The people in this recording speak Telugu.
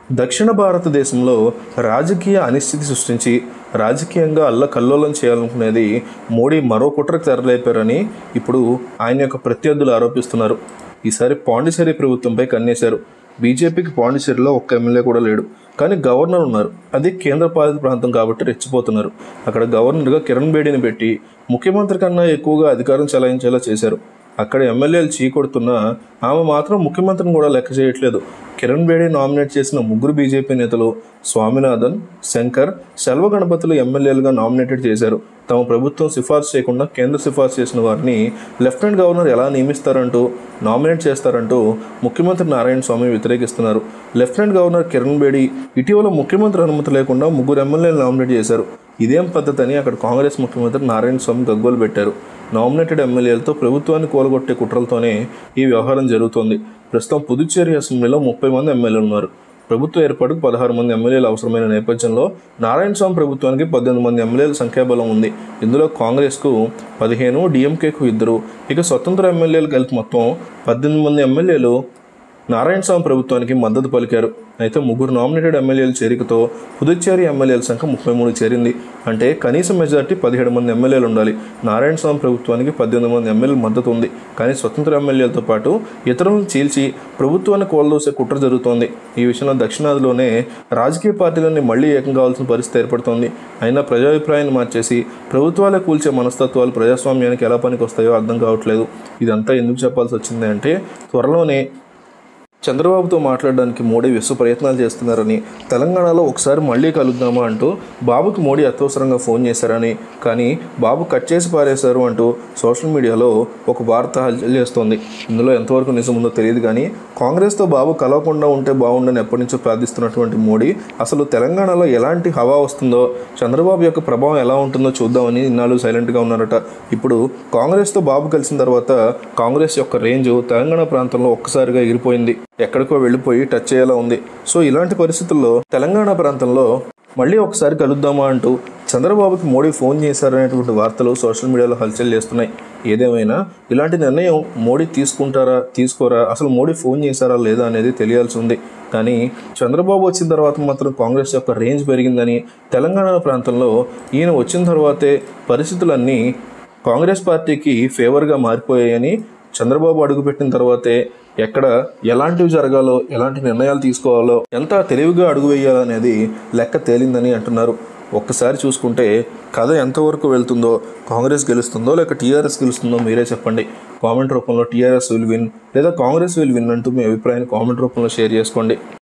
దక్షిణ భారతదేశంలో రాజకీయ అనిశ్చితి సృష్టించి రాజకీయంగా అల్లకల్లోలం చేయాలనుకునేది మోడీ మరో కుట్రకు తెరలేపారని ఇప్పుడు ఆయన యొక్క ప్రత్యర్థులు ఆరోపిస్తున్నారు. ఈసారి పాండిచేరి ప్రభుత్వంపై కన్నేశారు. బీజేపీకి పాండిచేరిలో ఒక్క ఎమ్మెల్యే కూడా లేడు, కానీ గవర్నర్ ఉన్నారు. అది కేంద్రపాలిత ప్రాంతం కాబట్టి రెచ్చిపోతున్నారు. అక్కడ గవర్నర్గా కిరణ్ బేడీని పెట్టి ముఖ్యమంత్రి కన్నా ఎక్కువగా అధికారం చెలాయించేలా చేశారు. అక్కడ ఎమ్మెల్యేలు చీకొడుతున్నా ఆమె మాత్రం ముఖ్యమంత్రిని కూడా లెక్క చేయట్లేదు. కిరణ్ బేడీ నామినేట్ చేసిన ముగ్గురు బీజేపీ నేతలు స్వామినాథన్, శంకర్, సెల్వ గణపతులు ఎమ్మెల్యేలుగా నామినేటెడ్ చేశారు. తమ ప్రభుత్వం సిఫార్సు చేయకుండా కేంద్ర సిఫార్సు చేసిన వారిని లెఫ్టినెంట్ గవర్నర్ ఎలా నియమిస్తారంటూ, నామినేట్ చేస్తారంటూ ముఖ్యమంత్రి నారాయణ స్వామి వ్యతిరేకిస్తున్నారు. లెఫ్టినెంట్ గవర్నర్ కిరణ్ బేడీ ఇటీవల ముఖ్యమంత్రి అనుమతి లేకుండా ముగ్గురు ఎమ్మెల్యేలు నామినేట్ చేశారు. ఇదేం పద్ధతి అని అక్కడ కాంగ్రెస్ ముఖ్యమంత్రి నారాయణ స్వామి గగ్గోలు పెట్టారు. నామినేటెడ్ ఎమ్మెల్యేలతో ప్రభుత్వాన్ని కూలగొట్టే కుట్రలతోనే ఈ వ్యవహారం జరుగుతోంది. ప్రస్తుతం పుదుచ్చేరి అసెంబ్లీలో 30 మంది ఎమ్మెల్యేలు ఉన్నారు. ప్రభుత్వ ఏర్పాటుకు 16 మంది ఎమ్మెల్యేలు అవసరమైన నేపథ్యంలో నారాయణ స్వామి ప్రభుత్వానికి 18 మంది ఎమ్మెల్యేల సంఖ్యాబలం ఉంది. ఇందులో కాంగ్రెస్కు 15, డిఎంకేకు 2, ఇక స్వతంత్ర ఎమ్మెల్యేలు కలిపి మొత్తం 18 మంది ఎమ్మెల్యేలు నారాయణ స్వామి ప్రభుత్వానికి మద్దతు పలికారు. అయితే ముగ్గురు నామినేటెడ్ ఎమ్మెల్యేల చేరికతో పుదుచ్చేరి ఎమ్మెల్యేల సంఖ్య 33 చేరింది. అంటే కనీస మెజార్టీ 17 మంది ఎమ్మెల్యేలు ఉండాలి. నారాయణ స్వామి ప్రభుత్వానికి 18 మంది ఎమ్మెల్యేల మద్దతు ఉంది. కానీ స్వతంత్ర ఎమ్మెల్యేలతో పాటు ఇతరులను చీల్చి ప్రభుత్వాన్ని కూలదోసే కుట్ర జరుగుతోంది. ఈ విషయంలో దక్షిణాదిలోనే రాజకీయ పార్టీలన్నీ మళ్లీ ఏకం కావాల్సిన పరిస్థితి ఏర్పడుతోంది. అయినా ప్రజాభిప్రాయాన్ని మార్చేసి ప్రభుత్వాలే కూల్చే మనస్తత్వాలు ప్రజాస్వామ్యానికి ఎలా పనికొస్తాయో అర్థం కావట్లేదు. ఇదంతా ఎందుకు చెప్పాల్సి వచ్చింది అంటే, త్వరలోనే చంద్రబాబుతో మాట్లాడడానికి మోడీ విశ్వ ప్రయత్నాలు చేస్తున్నారని, తెలంగాణలో ఒకసారి మళ్ళీ కలుద్దామా అంటూ బాబుకి మోడీ అత్యవసరంగా ఫోన్ చేశారని, కానీ బాబు కట్ చేసి పారేశారు అంటూ సోషల్ మీడియాలో ఒక వార్త హల్చల్ చేస్తోంది. ఇందులో ఎంతవరకు నిజముందో తెలియదు, కానీ కాంగ్రెస్తో బాబు కలవకుండా ఉంటే బాగుండని ఎప్పటి నుంచో ప్రార్థిస్తున్నటువంటి మోడీ అసలు తెలంగాణలో ఎలాంటి హవా వస్తుందో, చంద్రబాబు యొక్క ప్రభావం ఎలా ఉంటుందో చూద్దామని ఇన్నాళ్ళు సైలెంట్గా ఉన్నారట. ఇప్పుడు కాంగ్రెస్తో బాబు కలిసిన తర్వాత కాంగ్రెస్ యొక్క రేంజ్ తెలంగాణ ప్రాంతంలో ఒక్కసారిగా ఎగిరిపోయింది. ఎక్కడికో వెళ్ళిపోయి టచ్ చేయాలా ఉంది. సో ఇలాంటి పరిస్థితుల్లో తెలంగాణ ప్రాంతంలో మళ్ళీ ఒకసారి కలుద్దామా అంటూ చంద్రబాబుకి మోడీ ఫోన్ చేశారనేటువంటి వార్తలు సోషల్ మీడియాలో హల్చల్ చేస్తున్నాయి. ఏదేమైనా ఇలాంటి నిర్ణయం మోడీ తీసుకుంటారా, తీసుకోరా, అసలు మోడీ ఫోన్ చేశారా లేదా అనేది తెలియాల్సి ఉంది. కానీ చంద్రబాబు వచ్చిన తర్వాత మాత్రం కాంగ్రెస్ యొక్క రేంజ్ పెరిగిందని, తెలంగాణ ప్రాంతంలో ఈయన వచ్చిన తర్వాతే పరిస్థితులన్నీ కాంగ్రెస్ పార్టీకి ఫేవర్గా మారిపోయాయని, చంద్రబాబు అడుగుపెట్టిన తర్వాతే ఎక్కడ ఎలాంటివి జరగాలో, ఎలాంటి నిర్ణయాలు తీసుకోవాలో, ఎంత తెలివిగా అడుగు వేయాలనేది లెక్క తేలిందని అంటున్నారు. ఒక్కసారి చూసుకుంటే కథ ఎంతవరకు వెళ్తుందో, కాంగ్రెస్ గెలుస్తుందో లేక టీఆర్ఎస్ గెలుస్తుందో మీరే చెప్పండి. కామెంట్ రూపంలో టీఆర్ఎస్ విల్ విన్ లేదా కాంగ్రెస్ విల్ విన్ అంటూ మీ అభిప్రాయాన్ని కామెంట్ రూపంలో షేర్ చేసుకోండి.